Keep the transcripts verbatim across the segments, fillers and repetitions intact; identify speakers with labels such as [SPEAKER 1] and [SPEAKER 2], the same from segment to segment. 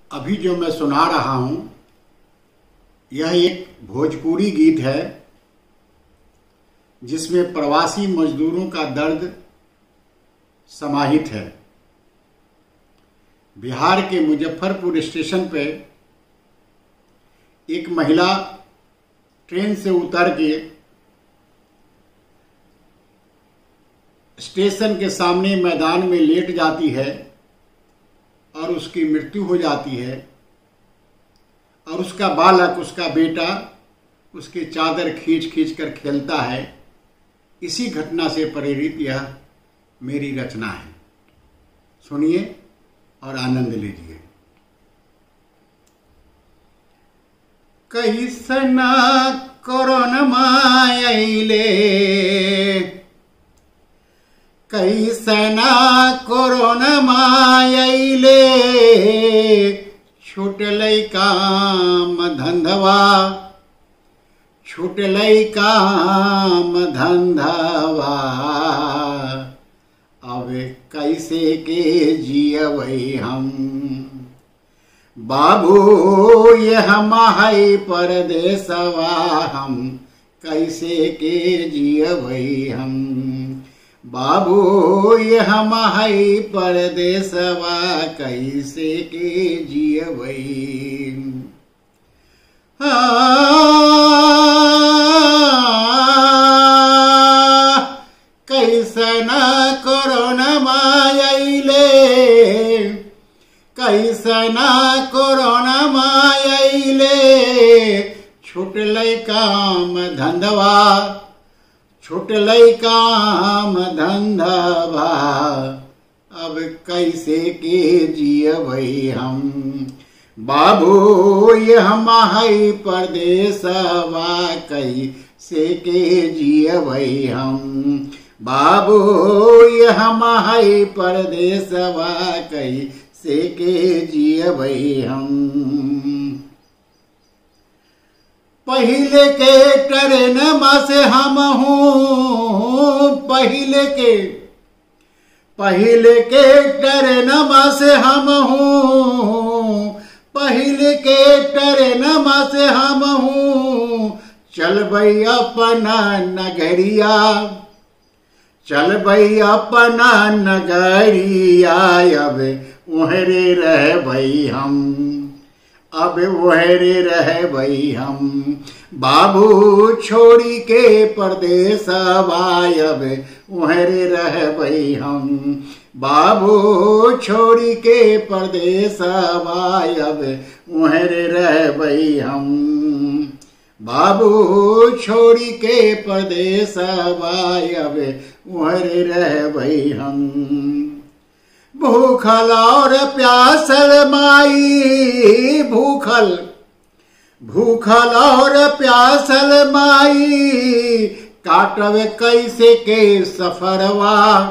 [SPEAKER 1] अभी जो मैं सुना रहा हूं यह एक भोजपुरी गीत है जिसमें प्रवासी मजदूरों का दर्द समाहित है। बिहार के मुजफ्फरपुर स्टेशन पे एक महिला ट्रेन से उतर के स्टेशन के सामने मैदान में लेट जाती है और उसकी मृत्यु हो जाती है और उसका बालक, उसका बेटा उसके चादर खींच खींच कर खेलता है। इसी घटना से प्रेरित यह मेरी रचना है। सुनिए और आनंद लीजिए। कैसना कोरोना मायले, कैसना कोरोना मायले, छूटलै काम धंधवा, छूटलै काम धंधवा, अब कैसे के जियबै हम। बाबू ये हम है परदेसवा, हम कैसे के जियबै हम। बाबू ये हम है परदेसवा, कैसे के जियबै। कैसना कोरोना मायले, कैसना कोरोना मायले, छूटलै काम धंधवा, छूटलै काम धंधवा, अब कैसे के जियबै हम। बाबू ये हम है परदेसवा, कैसे के जियबै हम। बाबू ये हम है परदेसवा, कैसे के जियबै हम। पहिले के ट्रेनमा से हम हूँ, पहिले के पहिले के ट्रेनमा से हम हूँ, पहिले के ट्रेनमा से हम हूँ। चलबै अपना नगरिया, चलबै अपना नगरिया, अब ओहरे रहबै हम, अब ओहरे रहबै हम। बाबू छोड़ी के परदेसवा, अब ओहरे रहबै हम। बाबू छोड़ी के परदेसवा, अब ओहरे रहबै हम। बाबू छोड़ी के परदेसवा, अब ओहरे रहबै हम। भूखल और प्यासल माई, भूखल भूखल और प्यासल माई, काटब कैसे के सफरवा,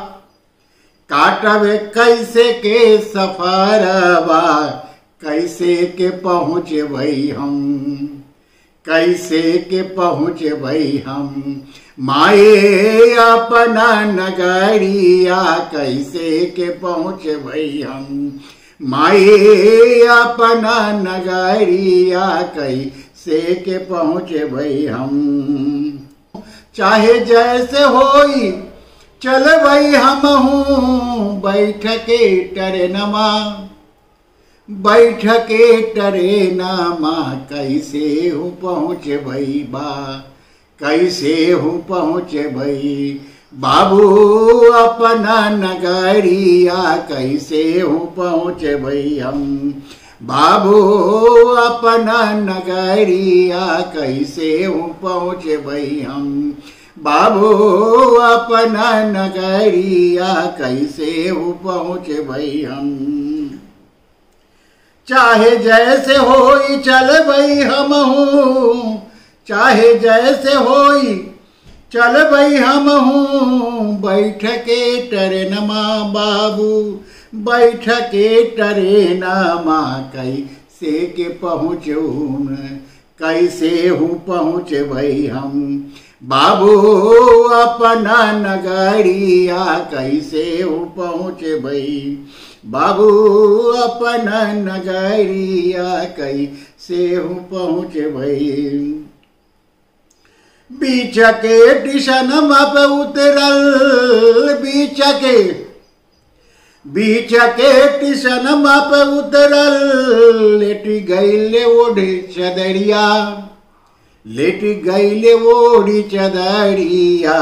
[SPEAKER 1] काटब कैसे के सफरवा, कैसे के पहुँचबै हम, कैसे के पहुँचबै हम। माए अपना नगरिया, कैसे के पहुँचबै हम। माए अपना नगरिया, कैसे के पहुँचबै हम। चाहे जैसे होई चलबै हम हूँ, बैठ के ट्रेनमा, बैठ के ट्रेनमा, कैसे हूँ पहुँचबै बा, कैसे हूँ पहुँचबै। बाबू अपना नगरिया, कैसे हूँ पहुँचबै हम। बाबू अपना नगरिया, कैसे हूँ पहुँचबै हम। बाबू अपना नगरिया, कैसे हूँ पहुँचबै हम। चाहे जैसे होई चलबै हम हूँ, चाहे जैसे होई चलबै हम हूँ। बैठ के ट्रेनमा बाबू, बैठ के ट्रेनमा, कैसे के पहुँचूँ, कैसे हूँ पहुँचबै हम। बाबू अपना नगरिया कैसे हूँ पहुँचबै। बाबू अपन नगरिया कई से हूँ पहुँच भई। बीच के टिशन मप उतरल बीच के बीच के टिशन मप उतरल लेटी गईले ओढ़ी चदरिया लेट गईले ओढ़ी चदरिया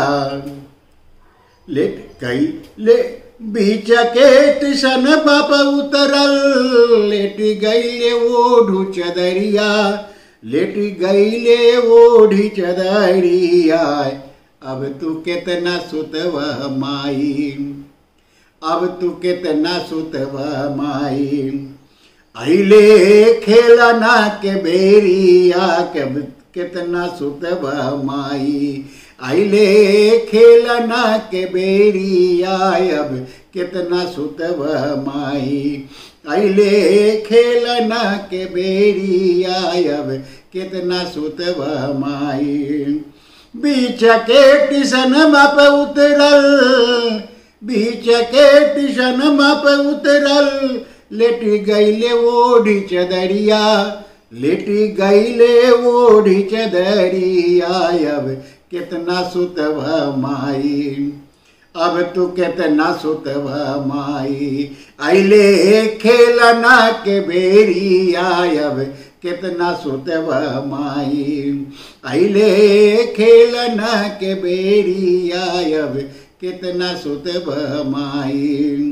[SPEAKER 1] लेट गई ले बीच के टिशन मप उतरल लेटी गईले ओढ़ू चदरिया लेट गईले ओढ़ी चदरिया। अब तू कितना सुतवा माई अब तू कितना सुतवा माई अइले खेलना के बेरिया कब कितना सुतवा माई अइले खेलना के बेरिया अब कितना सुतवा माई अइले खेलना के बेरिया अब कितना सुतवा माई। बीच के टिशन मप उतरल बीच के टिशन मप उतरल लेटी गईले ओढ़ी चदरिया लेटी गईले ओढ़ी चदरिया अब कितना सुतवा माई अब तू कितना सुतवा माई अइले खेलना के बेरिया अब कितना सुतवा माई अइले खेलना के बेरिया अब कितना सुतवा माई।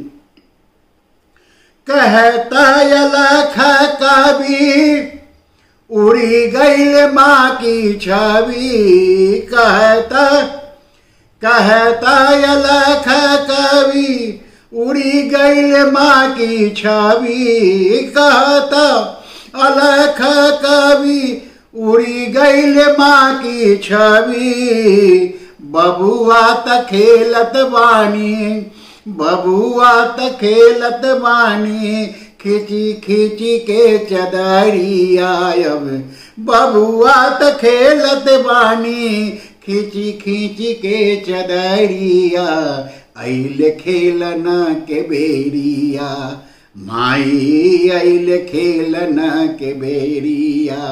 [SPEAKER 1] कहता अलख कवि उड़ी गईल माँ की छवि कहता कहता अलख कवि उड़ी गईल माँ की छवि कहता अलख कवि उड़ी गईल माँ की छवि। बबुआ त खेलत बानी बबुआ त खेलत बानी खिंची खिंची के चदरिया अब बबुआ त खेलत बानी खिंची खिंची के चदरिया अइले खेलना के बेरिया माई अइले खेलना के बेरिया।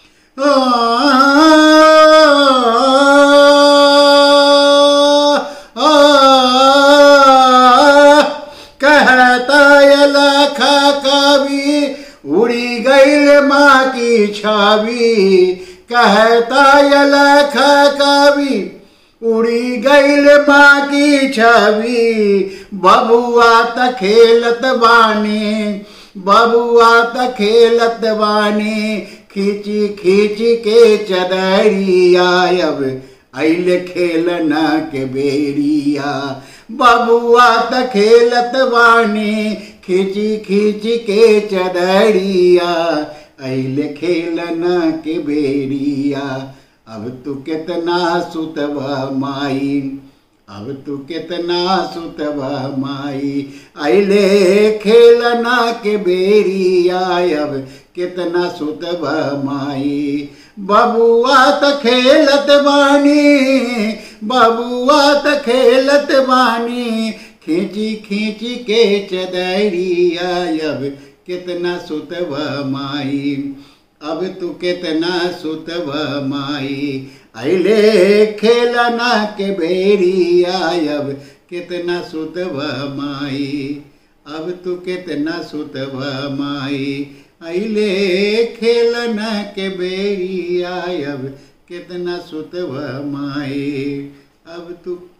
[SPEAKER 1] कहता अलख कवि उड़ी गईल माँ की छवि कहता अलख कवि उड़ी गईल माँ की छवि। बबुआ त खेलत बानी बबुआ त खेलत बानी खींची खींची के चदरिया अब अइले खेलना के बेरिया। बबुआ त खेलत बानी खींची खींची के चदरिया अइले खेलना के बेरिया। अब तू कितना सुतवा माई अब तू कितना सुतवा माई अइले खेलना के बेरिया अब कितना सुतवा माई। बबुआ त खेलत बानी बबुआ त खेलत बानी खींची खींची के चदरिया अब कितना सुतवा माई अब तू कितना सुतवा माई अइले खेलना के बेरिया अब कितना सुतवा माई अब तू कितना सुतवा माई अइले खेलना के बेरिया अब कितना सुतवा माई अब तू